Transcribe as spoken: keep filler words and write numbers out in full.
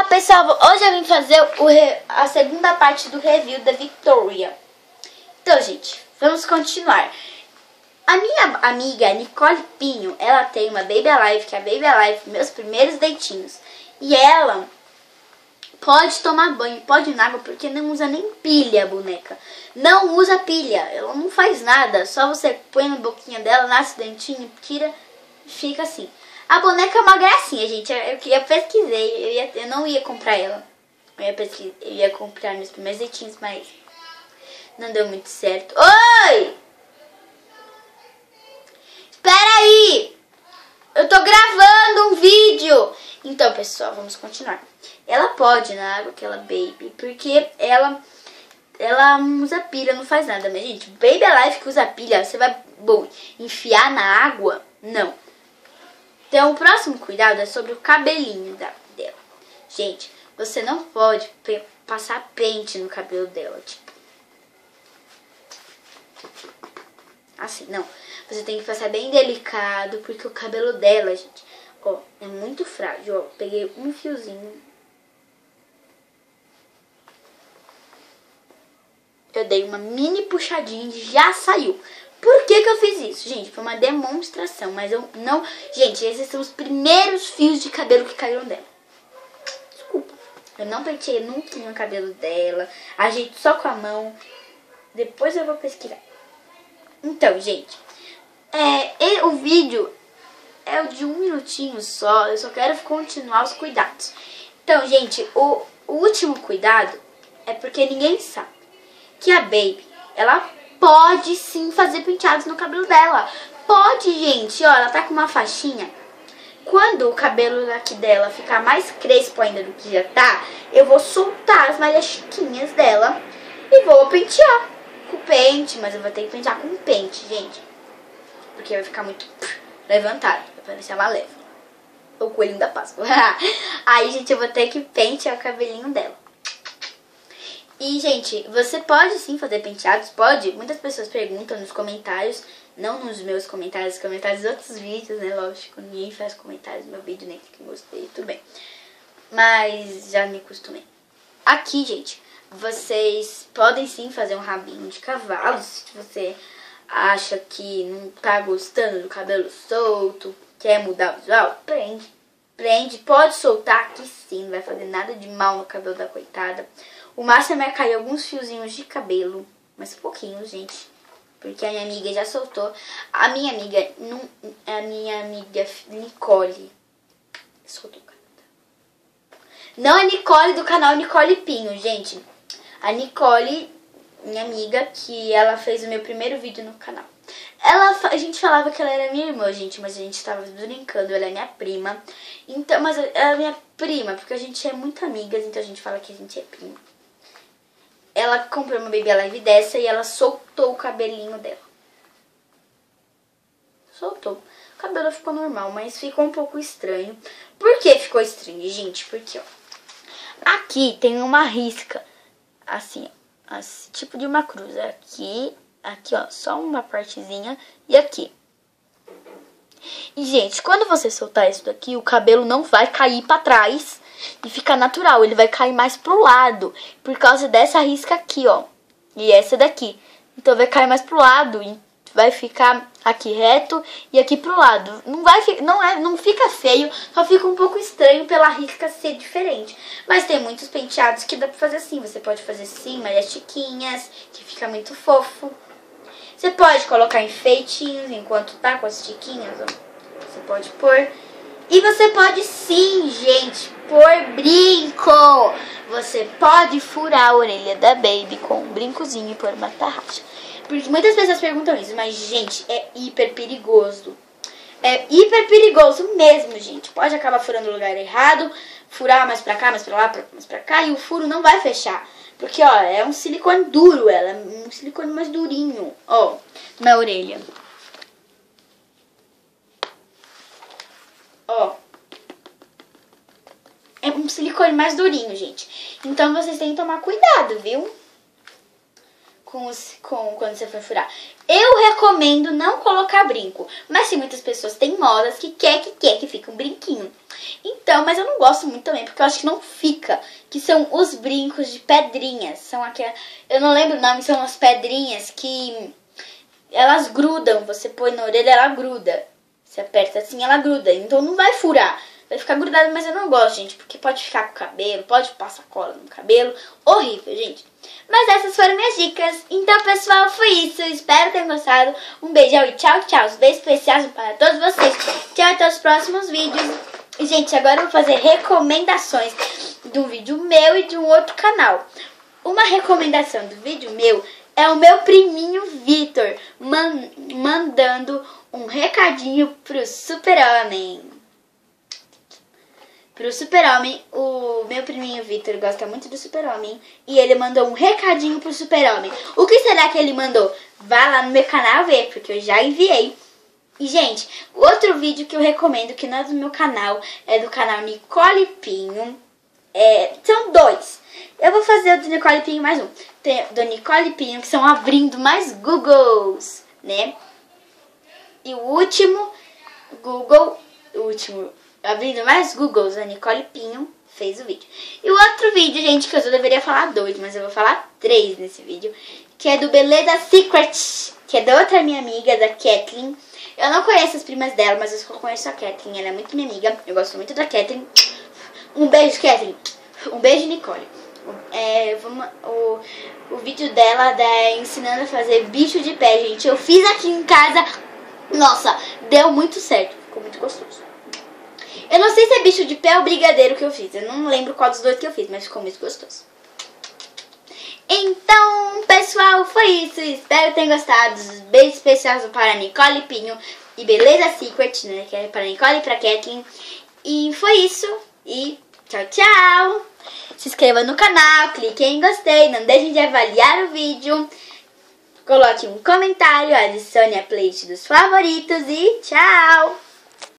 Olá pessoal, hoje eu vim fazer o re... a segunda parte do review da Victoria. Então gente, vamos continuar. A minha amiga Nicole Pinho, ela tem uma Baby Alive, que é a Baby Alive, meus primeiros deitinhos. E ela pode tomar banho, pode ir na água, porque não usa nem pilha a boneca. Não usa pilha, ela não faz nada, só você põe na boquinha dela, nasce o dentinho, tira e fica assim. A boneca é uma gracinha, gente. Eu, eu, eu pesquisei, eu, ia, eu não ia comprar ela. Eu ia, pesquisar, eu ia comprar meus primeiros deitinhos, mas não deu muito certo. Oi! Espera aí! Eu tô gravando um vídeo! Então, pessoal, vamos continuar. Ela pode ir na água, aquela baby, porque ela, ela não usa pilha, não faz nada. Mas, gente, Baby Alive que usa pilha, você vai bom, enfiar na água? Não. Então, o próximo cuidado é sobre o cabelinho da, dela. Gente, você não pode passar pente no cabelo dela, tipo. Assim, não. Você tem que passar bem delicado, porque o cabelo dela, gente, ó, é muito frágil. Ó, peguei um fiozinho. Eu dei uma mini puxadinha e já saiu. Por que que eu fiz isso? Gente, foi uma demonstração, mas eu não... Gente, esses são os primeiros fios de cabelo que caíram dela. Desculpa. Eu não penteei nunca no cabelo dela. Ajeito só com a mão. Depois eu vou pesquisar. Então, gente, é, e, o vídeo é o de um minutinho só. Eu só quero continuar os cuidados. Então, gente, o, o último cuidado é porque ninguém sabe que a Baby, ela... pode sim fazer penteados no cabelo dela. Pode, gente. Ó, ela tá com uma faixinha. Quando o cabelo daqui dela ficar mais crespo ainda do que já tá, eu vou soltar as malhas chiquinhas dela e vou pentear com pente. Mas eu vou ter que pentear com pente, gente. Porque vai ficar muito levantado. Vai parecer uma leva. O coelhinho da Páscoa. Aí, gente, eu vou ter que pentear o cabelinho dela. E, gente, você pode sim fazer penteados, pode. Muitas pessoas perguntam nos comentários, não nos meus comentários, nos comentários dos outros vídeos, né? Lógico, ninguém faz comentários no meu vídeo, nem que gostei, tudo bem. Mas já me acostumei. Aqui, gente, vocês podem sim fazer um rabinho de cavalo, se você acha que não tá gostando do cabelo solto, quer mudar o visual, prende. Prende, pode soltar aqui sim, não vai fazer nada de mal no cabelo da coitada. O máximo é cair alguns fiozinhos de cabelo, mas pouquinho, gente, porque a minha amiga já soltou. A minha amiga, não, a minha amiga Nicole, soltou o cabelo. Não é Nicole do canal Nicole Pinho, gente. A Nicole, minha amiga, que ela fez o meu primeiro vídeo no canal. Ela, a gente falava que ela era minha irmã, gente, mas a gente tava brincando, ela é minha prima. Então, mas ela é minha prima, porque a gente é muito amigas, então a gente fala que a gente é prima. Ela comprou uma Baby Alive dessa e ela soltou o cabelinho dela. Soltou. O cabelo ficou normal, mas ficou um pouco estranho. Por que ficou estranho, gente? Porque, ó, aqui tem uma risca, assim, ó, assim, tipo de uma cruz. Aqui, aqui, ó, só uma partezinha e aqui. E, gente, quando você soltar isso daqui, o cabelo não vai cair pra trás e ficar natural. Ele vai cair mais pro lado, por causa dessa risca aqui, ó. E essa daqui. Então, vai cair mais pro lado e vai ficar aqui reto e aqui pro lado. Não, vai, não, é, não fica feio, só fica um pouco estranho pela risca ser diferente. Mas tem muitos penteados que dá pra fazer assim. Você pode fazer assim, malhas chiquinhas, que fica muito fofo. Você pode colocar enfeitinhos enquanto tá com as chiquinhas, ó. Você pode pôr. E você pode sim, gente, pôr brinco. Você pode furar a orelha da Baby com um brincozinho e pôr uma tarraxa. Porque muitas pessoas perguntam isso, mas, gente, é hiper perigoso. É hiper perigoso mesmo, gente. Pode acabar furando no lugar errado, furar mais pra cá, mais pra lá, mais pra cá, e o furo não vai fechar. Porque, ó, é um silicone duro, ela é um silicone mais durinho, ó, na orelha. Ó, é um silicone mais durinho, gente. Então, vocês têm que tomar cuidado, viu? com, os, com quando você for furar. Eu recomendo não colocar brinco, mas tem muitas pessoas teimosas que quer que quer que fique um brinquinho. Então, mas eu não gosto muito também, porque eu acho que não fica, que são os brincos de pedrinhas, são aquelas, eu não lembro o nome, são as pedrinhas que elas grudam, você põe na orelha, ela gruda, você aperta assim, ela gruda, então não vai furar. Vai ficar grudado, mas eu não gosto, gente, porque pode ficar com o cabelo, pode passar cola no cabelo. Horrível, gente. Mas essas foram minhas dicas. Então, pessoal, foi isso. Espero que tenham gostado. Um beijão e tchau, tchau. Os beijos especiais para todos vocês. Tchau, até os próximos vídeos. E, gente, agora eu vou fazer recomendações de um vídeo meu e de um outro canal. Uma recomendação do vídeo meu é o meu priminho Vitor man mandando um recadinho pro Super-Homem. Pro Super-Homem, o meu priminho Vitor gosta muito do Super-Homem e ele mandou um recadinho pro Super-Homem. O que será que ele mandou? Vá lá no meu canal ver, porque eu já enviei. E, gente, outro vídeo que eu recomendo, que não é do meu canal, é do canal Nicole Pinho. É, são dois. Eu vou fazer o do Nicole Pinho mais um. Tem do Nicole Pinho, que são abrindo mais Googles, né? E o último, Google, o último... Abrindo mais Googles, a Nicole Pinho fez o vídeo. E o outro vídeo, gente, que eu só deveria falar dois, mas eu vou falar três nesse vídeo, que é do Beleza Secret, que é da outra minha amiga, da Kathleen. Eu não conheço as primas dela, mas eu só conheço a Kathleen, ela é muito minha amiga. Eu gosto muito da Kathleen. Um beijo, Kathleen. Um beijo, Nicole. É, vamos, o, o vídeo dela da ensinando a fazer bicho de pé, gente. Eu fiz aqui em casa. Nossa, deu muito certo. Ficou muito gostoso. Eu não sei se é bicho de pé ou brigadeiro que eu fiz. Eu não lembro qual dos dois que eu fiz, mas ficou muito gostoso. Então, pessoal, foi isso. Espero que tenham gostado. Beijos especiais para Nicole Pinho e Beleza Secret, né? Que é para Nicole e para Kathleen. E foi isso. E tchau, tchau. Se inscreva no canal, clique em gostei. Não deixem de avaliar o vídeo. Coloque um comentário, adicione a playlist dos favoritos e tchau.